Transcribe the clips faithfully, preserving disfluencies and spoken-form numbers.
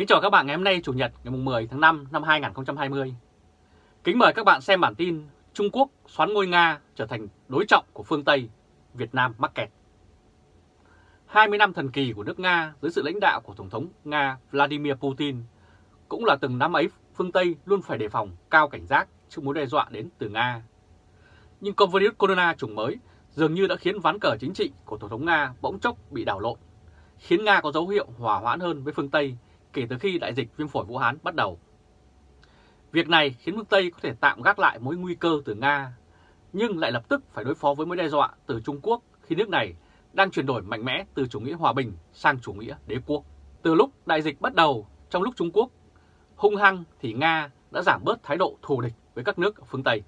Kính chào các bạn ngày hôm nay Chủ nhật ngày mười tháng năm năm hai nghìn không trăm hai mươi. Kính mời các bạn xem bản tin Trung Quốc xoán ngôi Nga trở thành đối trọng của phương Tây, Việt Nam mắc kẹt. hai mươi năm thần kỳ của nước Nga dưới sự lãnh đạo của Tổng thống Nga Vladimir Putin cũng là từng năm ấy phương Tây luôn phải đề phòng cao cảnh giác trước mối đe dọa đến từ Nga. Nhưng con virus corona chủng mới dường như đã khiến ván cờ chính trị của Tổng thống Nga bỗng chốc bị đảo lộn, khiến Nga có dấu hiệu hòa hoãn hơn với phương Tây kể từ khi đại dịch viêm phổi Vũ Hán bắt đầu. Việc này khiến phương Tây có thể tạm gác lại mối nguy cơ từ Nga, nhưng lại lập tức phải đối phó với mối đe dọa từ Trung Quốc khi nước này đang chuyển đổi mạnh mẽ từ chủ nghĩa hòa bình sang chủ nghĩa đế quốc. Từ lúc đại dịch bắt đầu, trong lúc Trung Quốc hung hăng thì Nga đã giảm bớt thái độ thù địch với các nước ở phương Tây.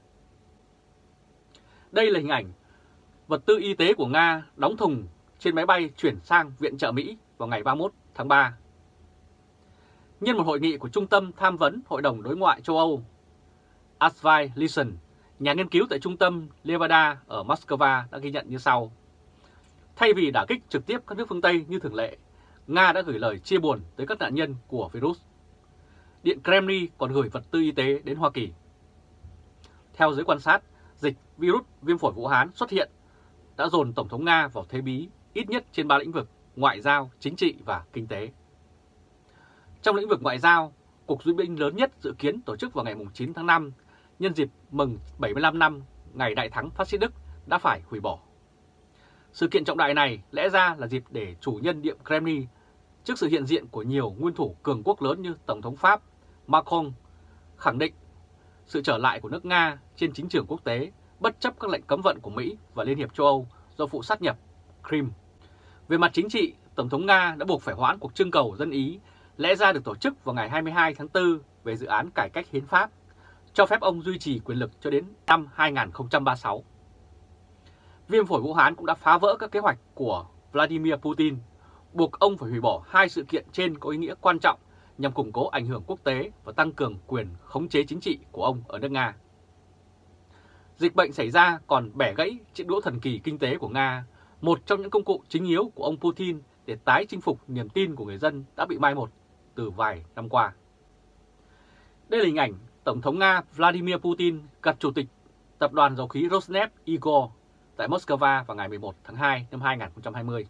Đây là hình ảnh vật tư y tế của Nga đóng thùng trên máy bay chuyển sang viện trợ Mỹ vào ngày ba mươi mốt tháng ba. Nhân một hội nghị của Trung tâm Tham vấn Hội đồng Đối ngoại châu Âu, Asvai Listen, nhà nghiên cứu tại Trung tâm Levada ở Moscow đã ghi nhận như sau. Thay vì đả kích trực tiếp các nước phương Tây như thường lệ, Nga đã gửi lời chia buồn tới các nạn nhân của virus. Điện Kremlin còn gửi vật tư y tế đến Hoa Kỳ. Theo giới quan sát, dịch virus viêm phổi Vũ Hán xuất hiện đã dồn Tổng thống Nga vào thế bí ít nhất trên ba lĩnh vực: ngoại giao, chính trị và kinh tế. Trong lĩnh vực ngoại giao, cuộc duyệt binh lớn nhất dự kiến tổ chức vào ngày chín tháng năm nhân dịp mừng bảy mươi lăm năm ngày đại thắng phát xít Đức đã phải hủy bỏ. Sự kiện trọng đại này lẽ ra là dịp để chủ nhân Điện Kremlin trước sự hiện diện của nhiều nguyên thủ cường quốc lớn như Tổng thống Pháp Macron khẳng định sự trở lại của nước Nga trên chính trường quốc tế bất chấp các lệnh cấm vận của Mỹ và Liên hiệp châu Âu do vụ sát nhập Crimea. Về mặt chính trị, Tổng thống Nga đã buộc phải hoãn cuộc trưng cầu dân Ý lẽ ra được tổ chức vào ngày hai mươi hai tháng tư về dự án cải cách hiến pháp, cho phép ông duy trì quyền lực cho đến năm hai nghìn không trăm ba mươi sáu. Viêm phổi Vũ Hán cũng đã phá vỡ các kế hoạch của Vladimir Putin, buộc ông phải hủy bỏ hai sự kiện trên có ý nghĩa quan trọng nhằm củng cố ảnh hưởng quốc tế và tăng cường quyền khống chế chính trị của ông ở nước Nga. Dịch bệnh xảy ra còn bẻ gãy chiếc đũa thần kỳ kinh tế của Nga, một trong những công cụ chính yếu của ông Putin để tái chinh phục niềm tin của người dân đã bị mai một từ vài năm qua. Đây là hình ảnh Tổng thống Nga Vladimir Putin gặp Chủ tịch Tập đoàn Dầu khí Rosneft Igor tại Moscow vào ngày mười một tháng hai năm hai nghìn không trăm hai mươi.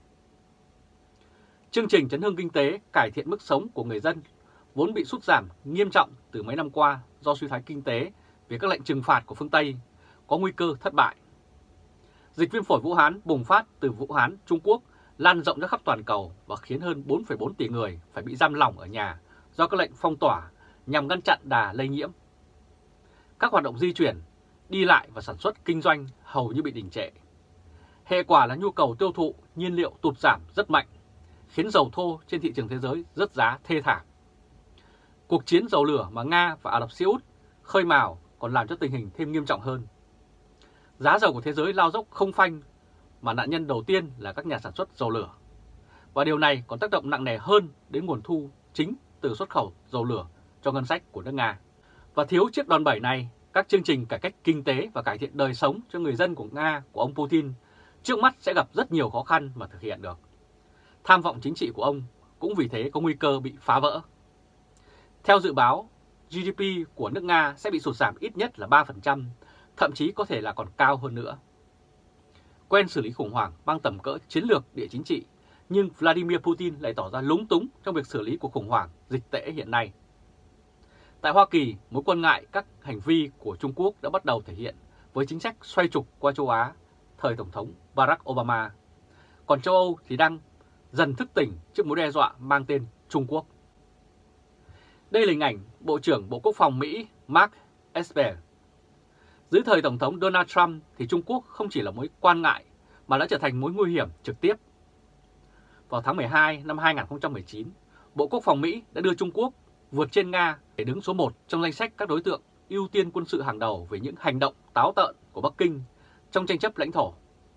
Chương trình chấn hưng kinh tế, cải thiện mức sống của người dân vốn bị sút giảm nghiêm trọng từ mấy năm qua do suy thoái kinh tế vì các lệnh trừng phạt của phương Tây có nguy cơ thất bại. Dịch viêm phổi Vũ Hán bùng phát từ Vũ Hán, Trung Quốc lan rộng ra khắp toàn cầu và khiến hơn bốn phẩy bốn tỷ người phải bị giam lỏng ở nhà do các lệnh phong tỏa nhằm ngăn chặn đà lây nhiễm. Các hoạt động di chuyển, đi lại và sản xuất kinh doanh hầu như bị đình trệ. Hệ quả là nhu cầu tiêu thụ nhiên liệu tụt giảm rất mạnh, khiến dầu thô trên thị trường thế giới rớt giá thê thảm. Cuộc chiến dầu lửa mà Nga và Ả Rập Xê Út khơi mào còn làm cho tình hình thêm nghiêm trọng hơn. Giá dầu của thế giới lao dốc không phanh, mà nạn nhân đầu tiên là các nhà sản xuất dầu lửa. Và điều này còn tác động nặng nề hơn đến nguồn thu chính từ xuất khẩu dầu lửa cho ngân sách của nước Nga. Và thiếu chiếc đòn bẩy này, các chương trình cải cách kinh tế và cải thiện đời sống cho người dân của Nga của ông Putin trước mắt sẽ gặp rất nhiều khó khăn mà thực hiện được. Tham vọng chính trị của ông cũng vì thế có nguy cơ bị phá vỡ. Theo dự báo, giê đê pê của nước Nga sẽ bị sụt giảm ít nhất là ba phần trăm, thậm chí có thể là còn cao hơn nữa. Quen xử lý khủng hoảng mang tầm cỡ chiến lược địa chính trị, nhưng Vladimir Putin lại tỏ ra lúng túng trong việc xử lý cuộc khủng hoảng dịch tễ hiện nay. Tại Hoa Kỳ, mối quan ngại các hành vi của Trung Quốc đã bắt đầu thể hiện với chính sách xoay trục qua châu Á thời Tổng thống Barack Obama. Còn châu Âu thì đang dần thức tỉnh trước mối đe dọa mang tên Trung Quốc. Đây là hình ảnh Bộ trưởng Bộ Quốc phòng Mỹ Mark Esper. Dưới thời Tổng thống Donald Trump thì Trung Quốc không chỉ là mối quan ngại mà đã trở thành mối nguy hiểm trực tiếp. Vào tháng mười hai năm hai nghìn không trăm mười chín, Bộ Quốc phòng Mỹ đã đưa Trung Quốc vượt trên Nga để đứng số một trong danh sách các đối tượng ưu tiên quân sự hàng đầu về những hành động táo tợn của Bắc Kinh trong tranh chấp lãnh thổ.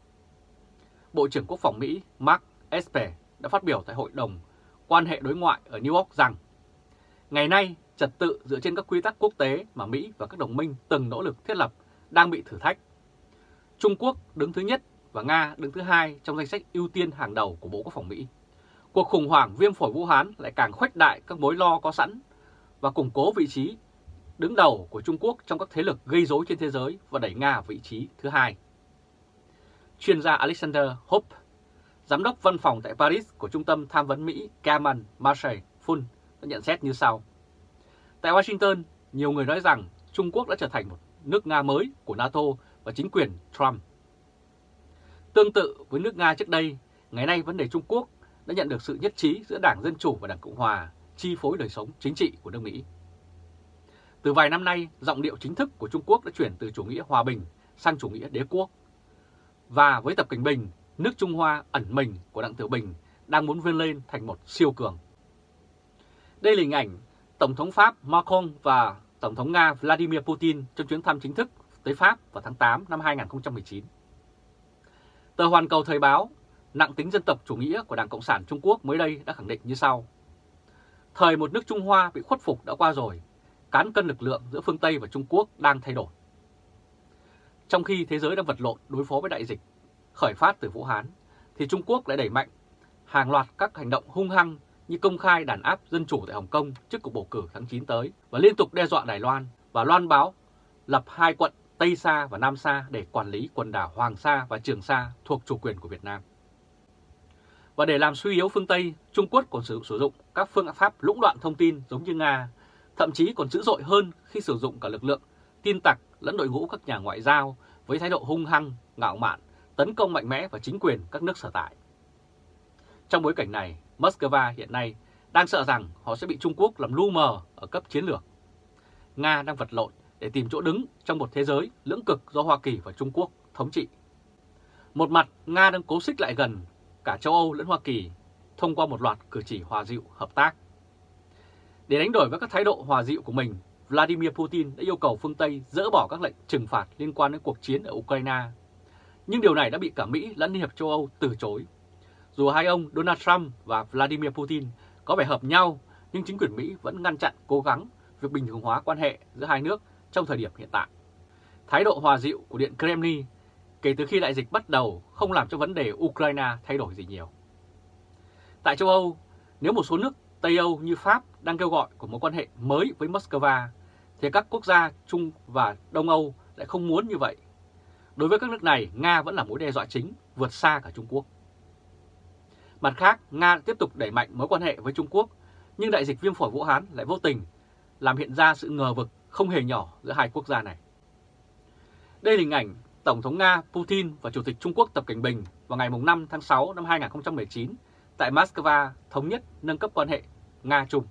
Bộ trưởng Quốc phòng Mỹ Mark Esper đã phát biểu tại Hội đồng Quan hệ Đối ngoại ở New York rằng ngày nay trật tự dựa trên các quy tắc quốc tế mà Mỹ và các đồng minh từng nỗ lực thiết lập đang bị thử thách. Trung Quốc đứng thứ nhất và Nga đứng thứ hai trong danh sách ưu tiên hàng đầu của Bộ Quốc phòng Mỹ. cuộc khủng hoảng viêm phổi Vũ Hán lại càng khuếch đại các mối lo có sẵn và củng cố vị trí đứng đầu của Trung Quốc trong các thế lực gây rối trên thế giới và đẩy Nga vào vị trí thứ hai. Chuyên gia Alexander Hope, giám đốc văn phòng tại Paris của Trung tâm Tham vấn Mỹ Gaman Marshall Fund đã nhận xét như sau. Tại Washington, nhiều người nói rằng Trung Quốc đã trở thành một nước Nga mới của NATO và chính quyền Trump. Tương tự với nước Nga trước đây, ngày nay vấn đề Trung Quốc đã nhận được sự nhất trí giữa Đảng Dân Chủ và Đảng Cộng Hòa chi phối đời sống chính trị của nước Mỹ. Từ vài năm nay, giọng điệu chính thức của Trung Quốc đã chuyển từ chủ nghĩa hòa bình sang chủ nghĩa đế quốc. Và với Tập Cảnh Bình, nước Trung Hoa ẩn mình của Đặng Tiểu Bình đang muốn vươn lên thành một siêu cường. Đây là hình ảnh Tổng thống Pháp Macron và Tổng thống Nga Vladimir Putin trong chuyến thăm chính thức tới Pháp vào tháng tám năm hai nghìn không trăm mười chín. Tờ Hoàn Cầu Thời báo, nặng tính dân tộc chủ nghĩa của Đảng Cộng sản Trung Quốc mới đây đã khẳng định như sau. Thời một nước Trung Hoa bị khuất phục đã qua rồi, cán cân lực lượng giữa phương Tây và Trung Quốc đang thay đổi. Trong khi thế giới đang vật lộn đối phó với đại dịch khởi phát từ Vũ Hán, thì Trung Quốc lại đẩy mạnh hàng loạt các hành động hung hăng như công khai đàn áp dân chủ tại Hồng Kông trước cuộc bầu cử tháng chín tới và liên tục đe dọa Đài Loan và loan báo lập hai quận Tây Sa và Nam Sa để quản lý quần đảo Hoàng Sa và Trường Sa thuộc chủ quyền của Việt Nam. Và để làm suy yếu phương Tây, Trung Quốc còn sử, sử dụng các phương pháp lũng đoạn thông tin giống như Nga, thậm chí còn dữ dội hơn khi sử dụng cả lực lượng tin tặc lẫn đội ngũ các nhà ngoại giao với thái độ hung hăng, ngạo mạn, tấn công mạnh mẽ vào chính quyền các nước sở tại. Trong bối cảnh này, Moscow hiện nay đang sợ rằng họ sẽ bị Trung Quốc làm lu mờ ở cấp chiến lược. Nga đang vật lộn để tìm chỗ đứng trong một thế giới lưỡng cực do Hoa Kỳ và Trung Quốc thống trị. Một mặt, Nga đang cố xích lại gần cả châu Âu lẫn Hoa Kỳ thông qua một loạt cử chỉ hòa dịu hợp tác. Để đánh đổi với các thái độ hòa dịu của mình, Vladimir Putin đã yêu cầu phương Tây dỡ bỏ các lệnh trừng phạt liên quan đến cuộc chiến ở Ukraine. Nhưng điều này đã bị cả Mỹ lẫn Liên hiệp châu Âu từ chối. Dù hai ông Donald Trump và Vladimir Putin có vẻ hợp nhau, nhưng chính quyền Mỹ vẫn ngăn chặn cố gắng việc bình thường hóa quan hệ giữa hai nước trong thời điểm hiện tại. Thái độ hòa dịu của Điện Kremlin kể từ khi đại dịch bắt đầu không làm cho vấn đề Ukraine thay đổi gì nhiều. Tại châu Âu, nếu một số nước Tây Âu như Pháp đang kêu gọi của mối quan hệ mới với Moscow, thì các quốc gia Trung và Đông Âu lại không muốn như vậy. Đối với các nước này, Nga vẫn là mối đe dọa chính, vượt xa cả Trung Quốc. Mặt khác, Nga tiếp tục đẩy mạnh mối quan hệ với Trung Quốc, nhưng đại dịch viêm phổi Vũ Hán lại vô tình làm hiện ra sự ngờ vực không hề nhỏ giữa hai quốc gia này. Đây là hình ảnh Tổng thống Nga Putin và Chủ tịch Trung Quốc Tập Cảnh Bình vào ngày năm tháng sáu năm hai nghìn không trăm mười chín tại Moscow thống nhất nâng cấp quan hệ Nga-Trung.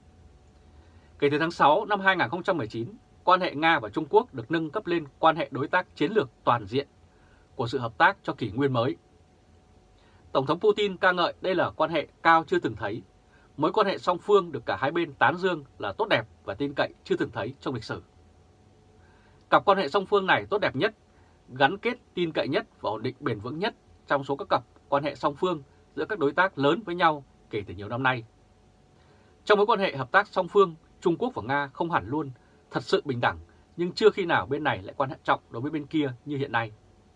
Kể từ tháng sáu năm hai nghìn không trăm mười chín, quan hệ Nga và Trung Quốc được nâng cấp lên quan hệ đối tác chiến lược toàn diện của sự hợp tác cho kỷ nguyên mới. Tổng thống Putin ca ngợi đây là quan hệ cao chưa từng thấy, mối quan hệ song phương được cả hai bên tán dương là tốt đẹp và tin cậy chưa từng thấy trong lịch sử. Cặp quan hệ song phương này tốt đẹp nhất, gắn kết tin cậy nhất và ổn định bền vững nhất trong số các cặp quan hệ song phương giữa các đối tác lớn với nhau kể từ nhiều năm nay. Trong mối quan hệ hợp tác song phương, Trung Quốc và Nga không hẳn luôn thật sự bình đẳng, nhưng chưa khi nào bên này lại quan trọng đối với bên kia như hiện nay.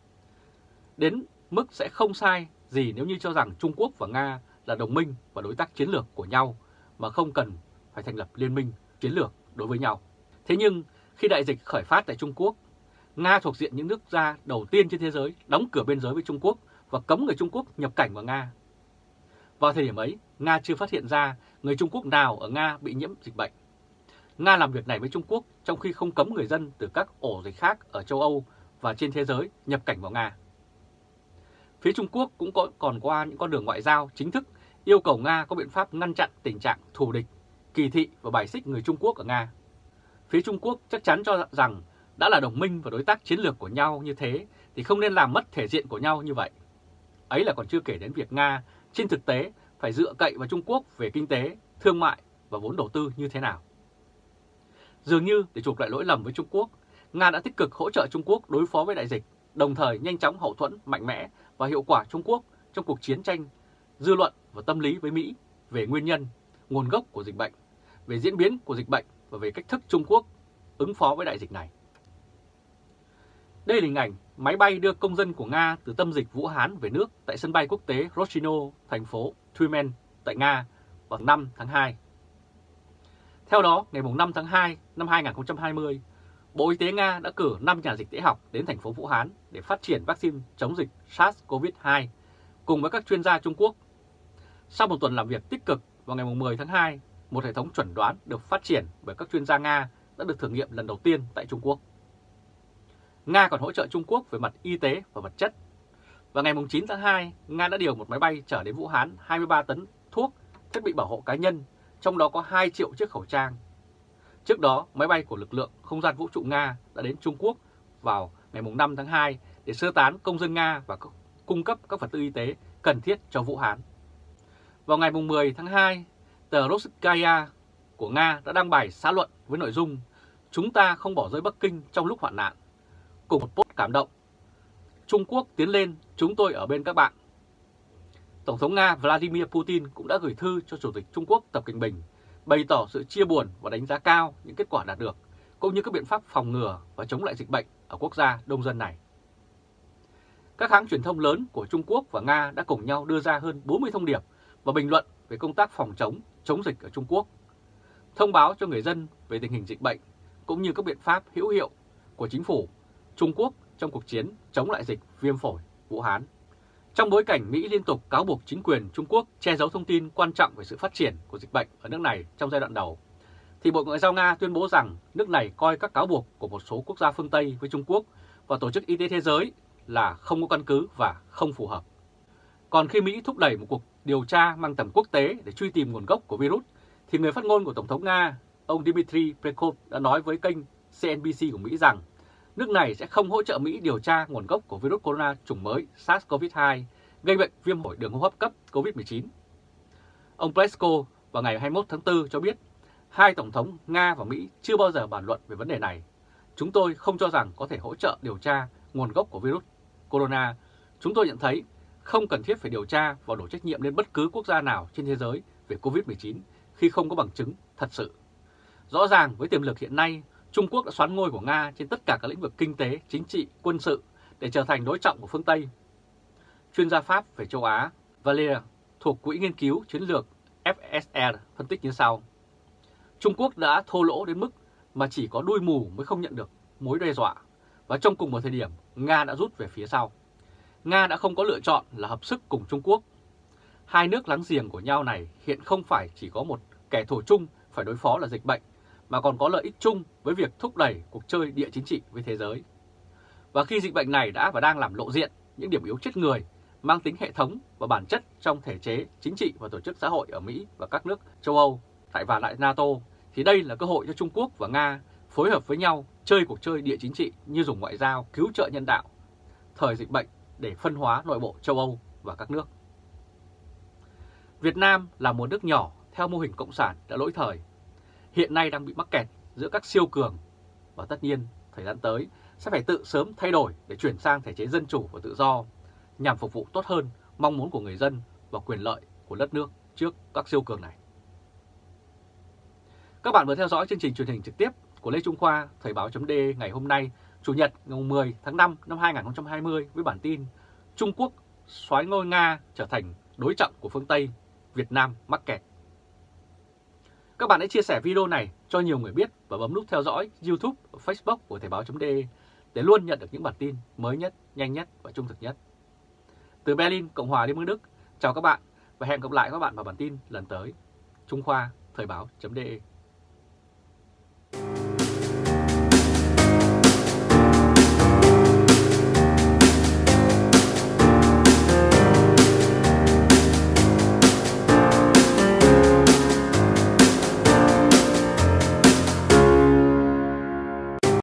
Đến mức sẽ không sai gì nếu như cho rằng Trung Quốc và Nga là đồng minh và đối tác chiến lược của nhau mà không cần phải thành lập liên minh chiến lược đối với nhau. Thế nhưng khi đại dịch khởi phát tại Trung Quốc, Nga thuộc diện những nước gia đầu tiên trên thế giới đóng cửa biên giới với Trung Quốc và cấm người Trung Quốc nhập cảnh vào Nga. Vào thời điểm ấy, Nga chưa phát hiện ra người Trung Quốc nào ở Nga bị nhiễm dịch bệnh. Nga làm việc này với Trung Quốc trong khi không cấm người dân từ các ổ dịch khác ở châu Âu và trên thế giới nhập cảnh vào Nga. Phía Trung Quốc cũng có, còn qua những con đường ngoại giao chính thức yêu cầu Nga có biện pháp ngăn chặn tình trạng thù địch, kỳ thị và bài xích người Trung Quốc ở Nga. Phía Trung Quốc chắc chắn cho rằng đã là đồng minh và đối tác chiến lược của nhau như thế thì không nên làm mất thể diện của nhau như vậy. Ấy là còn chưa kể đến việc Nga trên thực tế phải dựa cậy vào Trung Quốc về kinh tế, thương mại và vốn đầu tư như thế nào. Dường như để chuộc lại lỗi lầm với Trung Quốc, Nga đã tích cực hỗ trợ Trung Quốc đối phó với đại dịch, đồng thời nhanh chóng hậu thuẫn mạnh mẽ và hiệu quả Trung Quốc trong cuộc chiến tranh dư luận và tâm lý với Mỹ về nguyên nhân, nguồn gốc của dịch bệnh, về diễn biến của dịch bệnh và về cách thức Trung Quốc ứng phó với đại dịch này. Đây là hình ảnh máy bay đưa công dân của Nga từ tâm dịch Vũ Hán về nước tại sân bay quốc tế Roshino, thành phố Tyumen, tại Nga vào năm tháng hai. Theo đó, ngày năm tháng hai năm hai nghìn không trăm hai mươi, Bộ Y tế Nga đã cử năm nhà dịch tễ học đến thành phố Vũ Hán để phát triển vaccine chống dịch SARS-xê o vê hai cùng với các chuyên gia Trung Quốc. Sau một tuần làm việc tích cực, vào ngày mười tháng hai, một hệ thống chuẩn đoán được phát triển bởi các chuyên gia Nga đã được thử nghiệm lần đầu tiên tại Trung Quốc. Nga còn hỗ trợ Trung Quốc về mặt y tế và vật chất. Vào ngày chín tháng hai, Nga đã điều một máy bay chở đến Vũ Hán hai mươi ba tấn thuốc, thiết bị bảo hộ cá nhân, trong đó có hai triệu chiếc khẩu trang. Trước đó, máy bay của lực lượng không gian vũ trụ Nga đã đến Trung Quốc vào ngày năm tháng hai để sơ tán công dân Nga và cung cấp các vật tư y tế cần thiết cho Vũ Hán. Vào ngày mười tháng hai, tờ Rossiyskaya của Nga đã đăng bài xã luận với nội dung "Chúng ta không bỏ rơi Bắc Kinh trong lúc hoạn nạn", cùng một post cảm động: "Trung Quốc tiến lên, chúng tôi ở bên các bạn." Tổng thống Nga Vladimir Putin cũng đã gửi thư cho Chủ tịch Trung Quốc Tập Cận Bình, bày tỏ sự chia buồn và đánh giá cao những kết quả đạt được, cũng như các biện pháp phòng ngừa và chống lại dịch bệnh ở quốc gia đông dân này. Các hãng truyền thông lớn của Trung Quốc và Nga đã cùng nhau đưa ra hơn bốn mươi thông điệp và bình luận về công tác phòng chống, chống dịch ở Trung Quốc, thông báo cho người dân về tình hình dịch bệnh, cũng như các biện pháp hữu hiệu của chính phủ Trung Quốc trong cuộc chiến chống lại dịch viêm phổi Vũ Hán. Trong bối cảnh Mỹ liên tục cáo buộc chính quyền Trung Quốc che giấu thông tin quan trọng về sự phát triển của dịch bệnh ở nước này trong giai đoạn đầu, thì Bộ Ngoại giao Nga tuyên bố rằng nước này coi các cáo buộc của một số quốc gia phương Tây với Trung Quốc và Tổ chức Y tế Thế giới là không có căn cứ và không phù hợp. Còn khi Mỹ thúc đẩy một cuộc điều tra mang tầm quốc tế để truy tìm nguồn gốc của virus, thì người phát ngôn của Tổng thống Nga, ông Dmitry Peskov đã nói với kênh xê en bê xê của Mỹ rằng nước này sẽ không hỗ trợ Mỹ điều tra nguồn gốc của virus corona chủng mới SARS-xê o vê hai gây bệnh viêm phổi đường hô hấp cấp Covid mười chín. Ông Peskov vào ngày hai mươi mốt tháng tư cho biết hai Tổng thống Nga và Mỹ chưa bao giờ bàn luận về vấn đề này. "Chúng tôi không cho rằng có thể hỗ trợ điều tra nguồn gốc của virus corona. Chúng tôi nhận thấy không cần thiết phải điều tra và đổ trách nhiệm lên bất cứ quốc gia nào trên thế giới về Covid mười chín khi không có bằng chứng thật sự. Rõ ràng với tiềm lực hiện nay, Trung Quốc đã soán ngôi của Nga trên tất cả các lĩnh vực kinh tế, chính trị, quân sự để trở thành đối trọng của phương Tây." Chuyên gia Pháp về châu Á Valère thuộc Quỹ Nghiên cứu Chiến lược ép ét rờ phân tích như sau: "Trung Quốc đã thô lỗ đến mức mà chỉ có đuôi mù mới không nhận được mối đe dọa, và trong cùng một thời điểm, Nga đã rút về phía sau. Nga đã không có lựa chọn là hợp sức cùng Trung Quốc. Hai nước láng giềng của nhau này hiện không phải chỉ có một kẻ thù chung phải đối phó là dịch bệnh, mà còn có lợi ích chung với việc thúc đẩy cuộc chơi địa chính trị với thế giới. Và khi dịch bệnh này đã và đang làm lộ diện những điểm yếu chết người, mang tính hệ thống và bản chất trong thể chế chính trị và tổ chức xã hội ở Mỹ và các nước châu Âu, tại và lại NATO, thì đây là cơ hội cho Trung Quốc và Nga phối hợp với nhau chơi cuộc chơi địa chính trị như dùng ngoại giao cứu trợ nhân đạo thời dịch bệnh để phân hóa nội bộ châu Âu và các nước." Việt Nam là một nước nhỏ theo mô hình cộng sản đã lỗi thời, hiện nay đang bị mắc kẹt giữa các siêu cường, và tất nhiên thời gian tới sẽ phải tự sớm thay đổi để chuyển sang thể chế dân chủ và tự do nhằm phục vụ tốt hơn mong muốn của người dân và quyền lợi của đất nước trước các siêu cường này. Các bạn vừa theo dõi chương trình truyền hình trực tiếp của Lê Trung Khoa, Thời báo.de ngày hôm nay, Chủ nhật ngày mười tháng năm năm hai nghìn không trăm hai mươi với bản tin Trung Quốc soái ngôi Nga trở thành đối trọng của phương Tây, Việt Nam mắc kẹt. Các bạn hãy chia sẻ video này cho nhiều người biết và bấm nút theo dõi YouTube và Facebook của Thời báo.de để luôn nhận được những bản tin mới nhất, nhanh nhất và trung thực nhất. Từ Berlin, Cộng hòa Liên bang Đức, chào các bạn và hẹn gặp lại các bạn vào bản tin lần tới. Trung Khoa, Thời báo.de